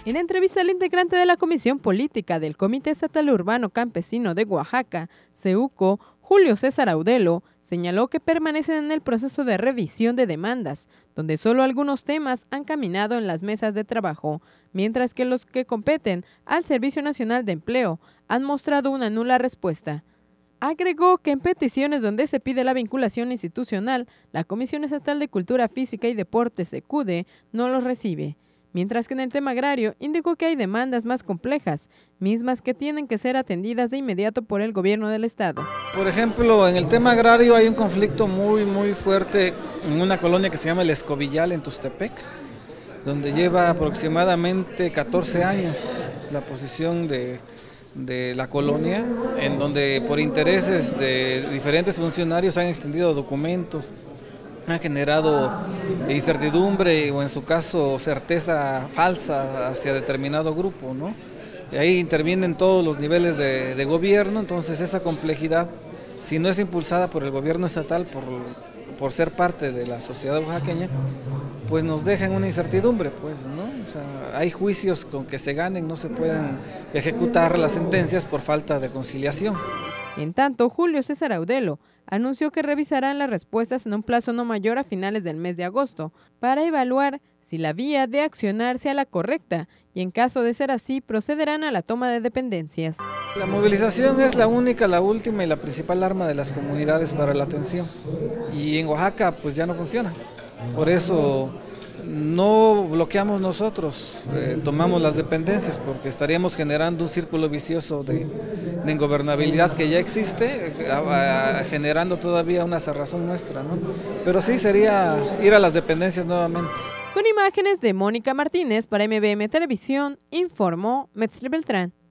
En entrevista al integrante de la Comisión Política del Comité Estatal Urbano Campesino de Oaxaca, CEUCO, Julio César Audelo, señaló que permanecen en el proceso de revisión de demandas, donde solo algunos temas han caminado en las mesas de trabajo, mientras que los que competen al Servicio Nacional de Empleo han mostrado una nula respuesta. Agregó que en peticiones donde se pide la vinculación institucional, la Comisión Estatal de Cultura Física y Deportes, CECUDE, no los recibe. Mientras que en el tema agrario indicó que hay demandas más complejas, mismas que tienen que ser atendidas de inmediato por el gobierno del estado. Por ejemplo, en el tema agrario hay un conflicto muy fuerte en una colonia que se llama El Escobillal en Tustepec, donde lleva aproximadamente 14 años la posición de la colonia, en donde por intereses de diferentes funcionarios han extendido documentos, han generado incertidumbre o en su caso certeza falsa hacia determinado grupo, ¿no? Y ahí intervienen todos los niveles de gobierno, entonces esa complejidad, si no es impulsada por el gobierno estatal, por ser parte de la sociedad oaxaqueña, pues nos dejan una incertidumbre, pues, ¿no? O sea, hay juicios con que se ganen, no se pueden ejecutar las sentencias por falta de conciliación. En tanto, Julio César Audelo anunció que revisarán las respuestas en un plazo no mayor a finales del mes de agosto para evaluar si la vía de accionar sea la correcta y en caso de ser así procederán a la toma de dependencias. La movilización es la única, la última y la principal arma de las comunidades para la atención y en Oaxaca pues ya no funciona, por eso no bloqueamos nosotros, tomamos las dependencias porque estaríamos generando un círculo vicioso de ingobernabilidad que ya existe, generando todavía una cerrazón nuestra, ¿no? Pero sí sería ir a las dependencias nuevamente. Con imágenes de Mónica Martínez para MBM Televisión, informó Metzli Beltrán.